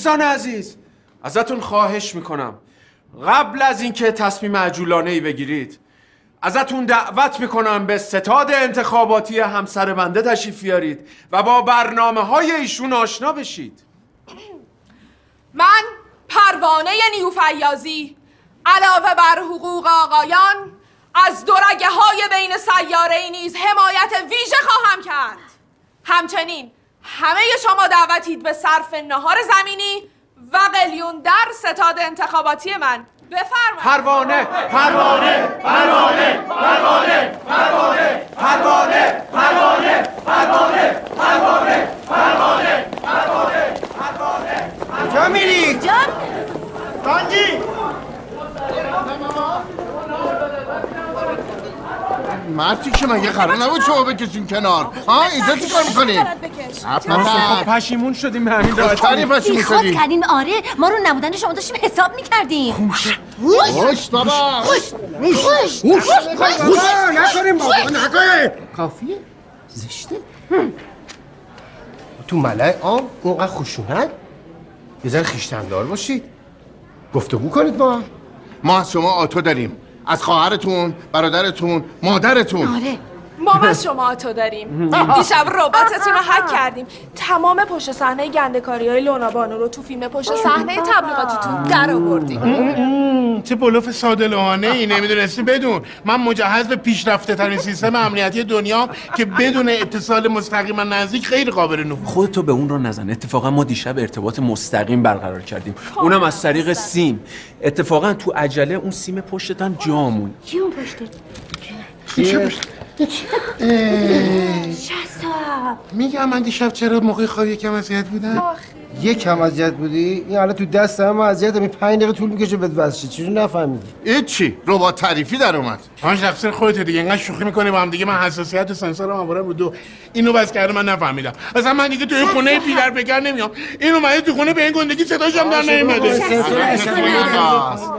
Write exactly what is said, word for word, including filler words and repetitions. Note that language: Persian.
دوستان عزیز، ازتون خواهش میکنم قبل از اینکه تصمیم عجولانه‌ای بگیرید ازتون دعوت میکنم به ستاد انتخاباتی همسر بنده تشریف بیارید و با برنامه های ایشون آشنا بشید. من پروانه نیو فیاضی علاوه بر حقوق آقایان از دو رگه های بین سیاره‌ای نیز حمایت ویژه خواهم کرد. همچنین همه شما دعوتید به صرف نهار زمینی و قلیون در ستاد انتخاباتی من. بفرمایید. پروانه پروانه پروانه پروانه پروانه پروانه پروانه پروانه پروانه پروانه پروانه پروانه کجا میری؟ جان بانجی مرتی که مگه قرار نبود شما بکشین کنار؟ ها اینجا چی کار میکنی؟ خب پشیمون شدیم به همین راحتی. کاری پشیمون بیخود شدی؟ کردیم. آره ما رو نبودن شما داشتیم حساب میکردیم. خوش بابا خوش خوش خوش نکنیم بابا نکنیم. کافیه؟ زشته؟ تو ملع عام اونقدر خشونت؟ یه ذره خویشتن‌دار باشید. گفتگو کنید با هم. ما از شما آتو داریم، از خواهرتون، برادرتون، مادرتون. آره ما هم از شما آتو داریم. دیشب رباتتون رو هک کردیم. تمام پشت صحنه گنده‌کاری های لونا بانو رو تو فیلم پشت صحنه تبلیغاتیتون در آوردیم. چه بلوف ساده لوحانه ای. نمیدونستی بدون من مجهز به پیشرفته ترین سیستم امنیتی دنیا که بدون اتصال مستقیم نزدیک خیلی قابل نفوذ. خودتو به اون رو نزن. اتفاقا ما دیشب ارتباط مستقیم برقرار کردیم، اونم از طریق سیم. اتفاقا تو عجله اون سیم پشتتم جامون. کی اون پشته؟ چه شهستاب میگم من دیشب چرا موقع خواب یکم اذیت بودم؟ یک کم اذیت بودی؟ این الان تو دست هم اذیت می پنج دقیقه طول میکشه بهت واسه چجوری نفهمیدی؟ این چی؟ ربات تعریفی در اومد. آن تقصیر خودت دیگه. اینقدر شوخی میکنی با هم دیگه. من حساسیت سنسورم آوردم رو دو. اینو بس کرده من نفهمیدم. اصلا من دیگه توی خونه پیدر بگر نمیام. اینو من تو خونه به این گندگی صداش هم در نمیاد.